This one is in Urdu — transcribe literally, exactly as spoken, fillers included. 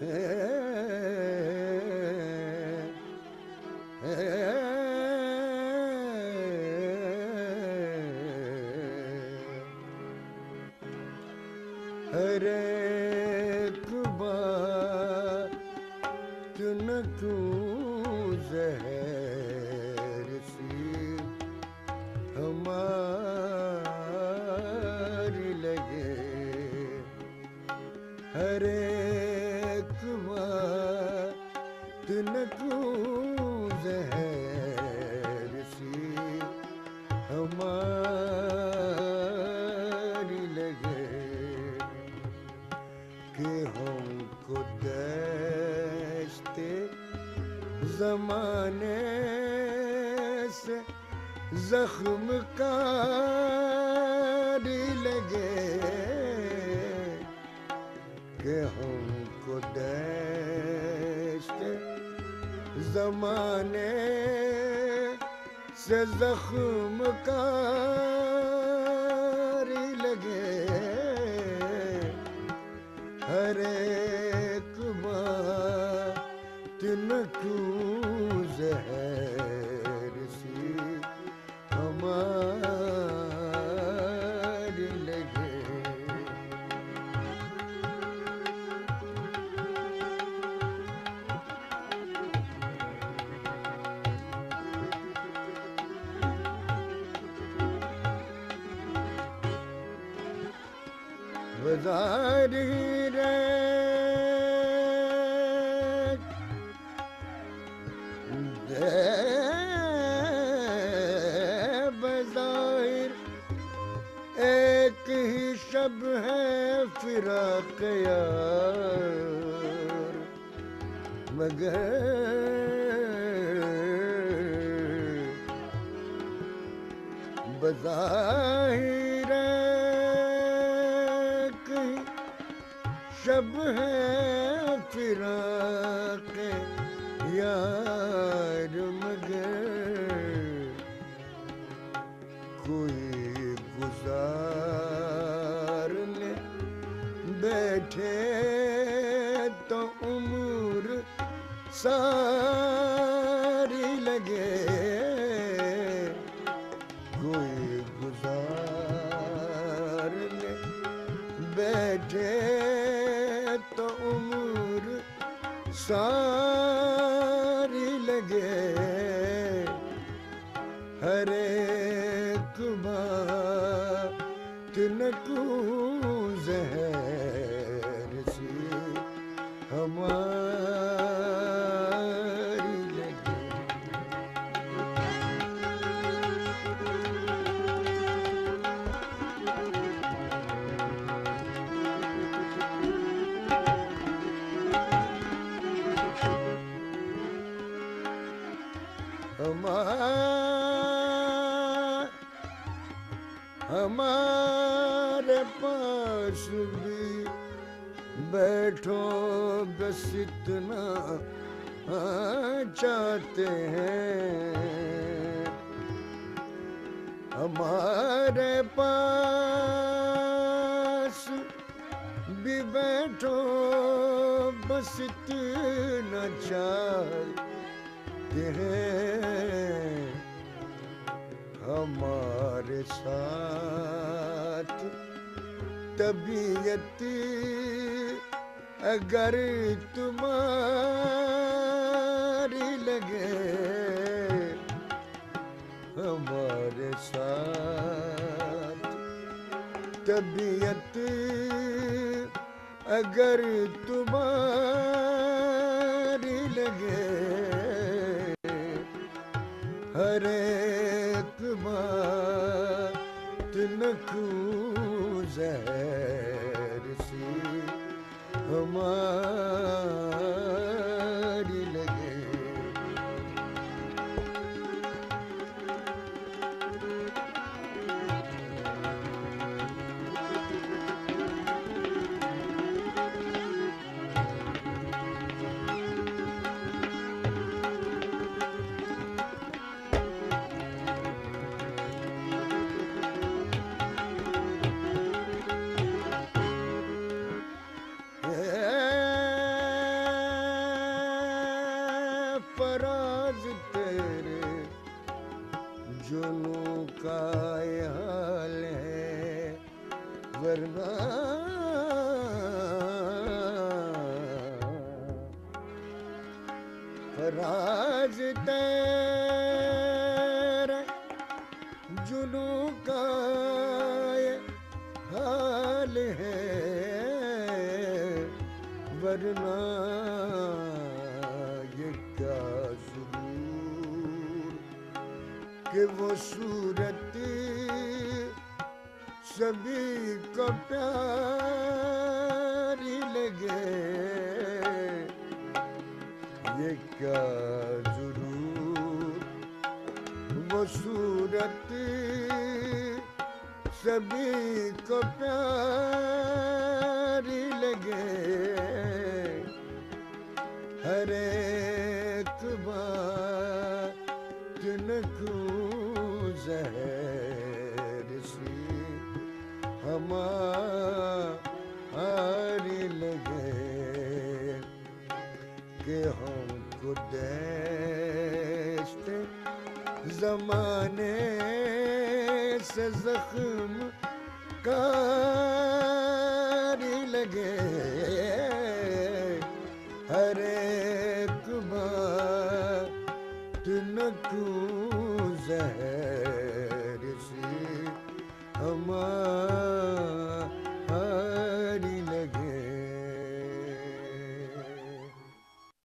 ہر ایک بات نہ کیوں زہر سی ہماری لگے، ہر ایک بات نہ کیوں زہر سی ہماری لگے، کہ ہم کو دشتے زمانے سے زخم کاری لگے، کہ ہم کو دشتے زمانے سے زخم کاری لگے، ہر ایک بات نہ کیوں زہر سی ہماری لگے۔ بظاہر بظاہر ایک ہی شب ہے فراق یار، مگر بظاہر ایک ہی شب ہے فراق یار، مگر کوئی گزارنے بیٹھے تو عمر ساری لگے، کوئی گزارنے بیٹھے تو عمر ساری لگے، ہر ایک بات نہ کیوں زہر سی ہماری لگے۔ ہمارے پاس بھی بیٹھو بس اتنا چاہتے ہیں، ہمارے پاس بھی بیٹھو بس اتنا چاہتے ہیں، ہمارے ساتھ طبیعت اگر تمہاری لگے، ہمارے ساتھ طبیعت اگر تمہاری لگے، ہر ایک بات نہ کیوں زہر سی ہماری لگے۔ راز تیرے جنوں کا یہ حال ہے ورنہ یہ کیا ضرور کہ وہ صورت سبھی کو پیاری لگے یہ کیا ضرور وہ صورت سبھی کو پیاری لگے ہر ایک بات نکو زہر سی ہماری لگے کہ ہم کو دشت زمانے سے زخم کاری لگے ہر ایک بات نکو زہر